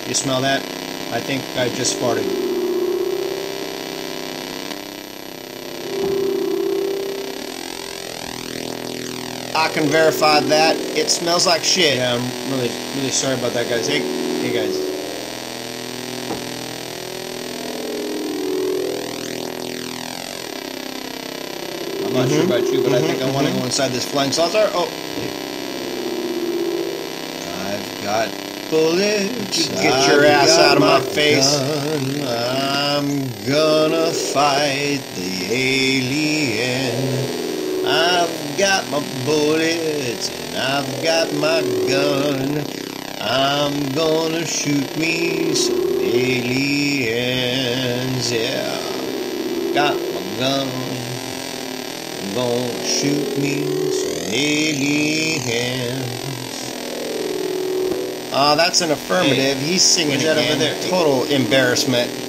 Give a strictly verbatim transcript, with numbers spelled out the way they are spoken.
You smell that? I think I just farted. I can verify that. It smells like shit. Yeah, I'm really, really sorry about that, guys. Hey, hey, guys. I'm not mm-hmm. sure about you, but mm-hmm. I think I want to mm-hmm. go inside this flying saucer. Oh. I've got bullets. Get I've your ass out of my, my face. Gun. I'm gonna fight the alien. I've got my bullets and I've got my gun. I'm gonna shoot me some aliens. Yeah, got my gun. I'm gonna shoot me some aliens. Ah, uh, that's an affirmative. Hey, he's singing again. Over there? Total embarrassment.